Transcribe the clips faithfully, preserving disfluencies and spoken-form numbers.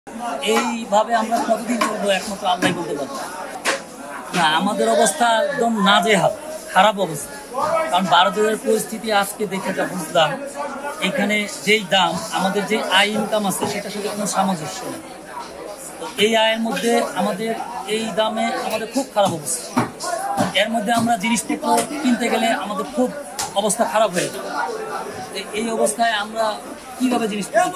এইভাবে আমরা কতদিন চলবো একমাত্র আল্লাহই বলতে পারবো। না, আমাদের অবস্থা একদম নাজেহাল, খারাপ অবস্থা। কারণ ভারতের পরিস্থিতি আজকে দেখে যা বুঝলাম, এখানে যেই দাম, আমাদের যে আয় ইনকাম আছে সেটার সাথে কোনো সামঞ্জস্য নেই। তো এই আয়ের মধ্যে আমাদের এই দামে আমাদের খুব খারাপ অবস্থা। এর মধ্যে আমরা জিনিসপত্র কিনতে গেলে আমাদের খুব অবস্থা খারাপ হয়ে যায়। এই অবস্থায় আমরা কিভাবে জিনিসপত্র,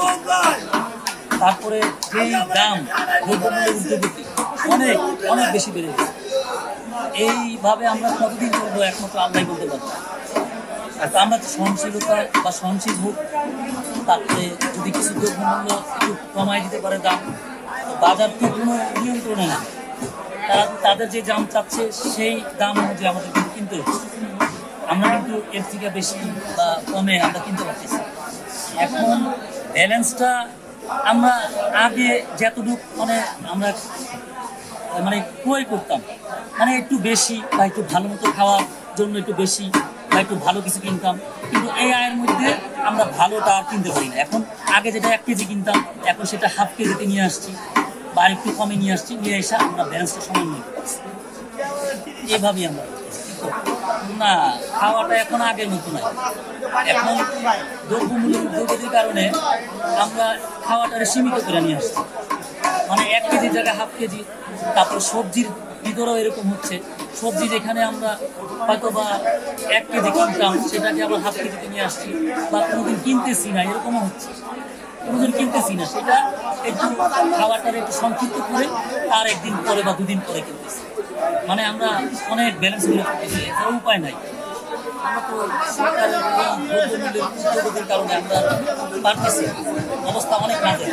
তারপরে যেই দাম দ্রব্যমূল্যের ঊর্ধ্বগতি অনেক অনেক বেশি বেড়ে গেছে। এইভাবে আমরা কতদিন চলবো একমাত্র আল্লাহই বলতে পারবো। আমরা সহনশীলতা বা সহনশীল হোক, তারপরে যদি কিছু দ্রব্যমূল্য একটু কমাই দিতে পারে দাম, বাজার তো কোনো নিয়ন্ত্রণে না, তারা তাদের যে দাম চাচ্ছে সেই দাম অনুযায়ী আমাদের কিন্তু কিনতে হচ্ছে। আমরা কিন্তু এর থেকে বেশি বা কমে আমরা কিনতে পারতেছি। এখন ব্যালেন্সটা আমরা আগে যতটুকু মানে আমরা মানে ক্রয় করতাম, মানে একটু বেশি বা একটু ভালো মতো খাওয়ার জন্য একটু বেশি বা একটু ভালো কিছু কিনতাম, কিন্তু এই আয়ের মধ্যে আমরা ভালোটা আর কিনতে পারি না। এখন আগে যেটা এক কেজি কিনতাম, এখন সেটা হাফ কেজিতে নিয়ে আসছি বা একটু কমে নিয়ে আসছি, নিয়ে এসে আমরা ব্যালেন্সটা সমান নিয়ে পারছি। এভাবেই আমরা না, খাওয়াটা এখন আগের মতো নয়। এখন দ্রব্যমূল্যের ঊর্ধ্বগতির কারণে আমরা খাওয়াটা সীমিত করে নিয়ে আসছি, মানে এক কেজির জায়গায় হাফ কেজি। তারপর সবজির ভিতরেও এরকম হচ্ছে, সবজি যেখানে আমরা হয়তো বা এক কেজি কিনতাম সেটাকে আবার হাফ কেজিতে নিয়ে আসছি, বা কোনোদিন কিনতেছি না, এরকমও হচ্ছে। কোনোদিন কিনতেছি না, সেটা একটু খাওয়াটার একটু সংক্ষিপ্ত করে তার একদিন পরে বা দুদিন পরে কিনতেছি। মানে আমরা অনেক ব্যালেন্স করে করতেছি, এটার উপায় নাই। আমরা তো সরকারের এই দ্রব্যমূল্যের ঊর্ধ্বগতির কারণে আমরা পারতেছি, অবস্থা অনেক বাজে।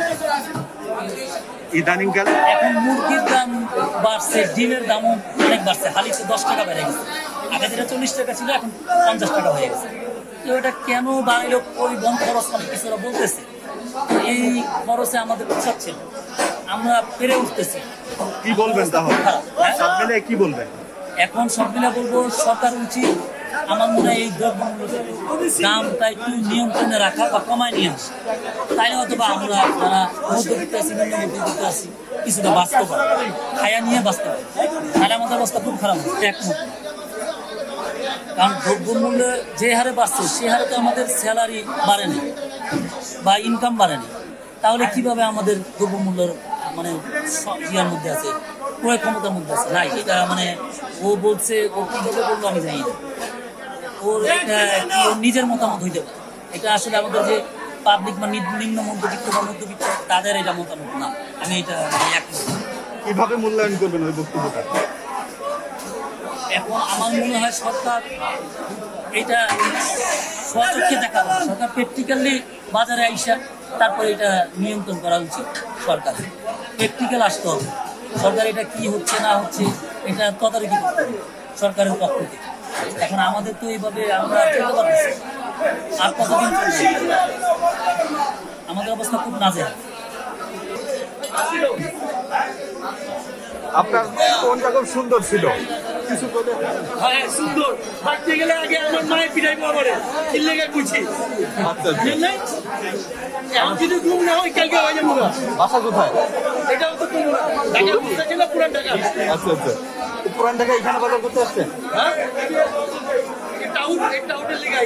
ইদানিংকালে এখন মুরগির দাম বাড়ছে, ডিমের দামও অনেক বাড়ছে, হালিতে দশ টাকা বেড়ে গেছে। আগে যেটা চল্লিশ টাকা ছিল এখন পঞ্চাশ টাকা হয়ে গেছে। তো এটা কেন বাড়লো, পরিবহন খরচ অনেক কিছুরা বলতেছে। এই খরচে আমাদের পোষাচ্ছে না, আমরা পেরে উঠতেছি। কি বলবেন তাহলে? সব মিলে কি বলবেন? এখন সব মিলে বলবো, সরকার উচিত আমার মনে হয় এই দ্রব্যমূল্যের দামটা একটু নিয়ন্ত্রণে রাখা বা কমায় নিয়ে আসে। তাইলে হয়তো বা আমরা যারা মধ্যবিত্ত আছি, নিম্ন মধ্যবিত্ত আছি, কিছুটা বাঁচতে পারি, খায়া নিয়ে বাঁচতে পারি। তাহলে আমাদের অবস্থা খুব খারাপ হচ্ছে একমত। কারণ দ্রব্যমূল্য যে হারে বাড়ছে সে হারে তো আমাদের স্যালারি বাড়েনি বা ইনকাম বাড়েনি। তাহলে কিভাবে আমাদের দ্রব্যমূল্যের মানে ইয়ার মধ্যে আছে, ক্রয় ক্ষমতার মধ্যে আছে নাই। এটা মানে ও বলছে, ও কিভাবে বললো আমি জানি না, ওর এটা কি ওর নিজের মতামত হইতে পারে। এটা আসলে আমাদের যে পাবলিক বা নিম্ন মধ্যবিত্ত বা মধ্যবিত্ত তাদের এটা মতামত না। আমি এটা কিভাবে মূল্যায়ন করবেন ওই বক্তব্যটা? এখন আমার মনে হয় সরকার এটা স্বচক্ষে দেখা হবে, সরকার প্র্যাকটিক্যালি বাজারে আইসা তারপরে এটা নিয়ন্ত্রণ করা উচিত। সরকার প্র্যাকটিক্যাল আসতে হবে, সরকার এটা কি হচ্ছে না হচ্ছে এটা তদারকি করতে হবে সরকারের পক্ষ থেকে। এখন আমাদের তো এইভাবে আমরা চলতে পারতেছি, আর কতদিন চলছে? আমাদের অবস্থা খুব নাজেহাল। আপনার কোনটা খুব সুন্দর ছিল? কিছু হ্যাঁ সুন্দর থাকতে গেলে আগে আমার মায়ের পিঠাইবো আমারে কিল্লেগে বুঝি। আচ্ছা এখন যদি ঘুম না হয় কালকে হয়ে যাবো। বাসা কোথায়? এটাও তো ঢাকা বুঝতে ছিল পুরান ঢাকা। আচ্ছা আচ্ছা, পুরান ঢাকা এখানে বাজার করতে আসছেন? হ্যাঁ টাউন একটা হোটেল লেগাই।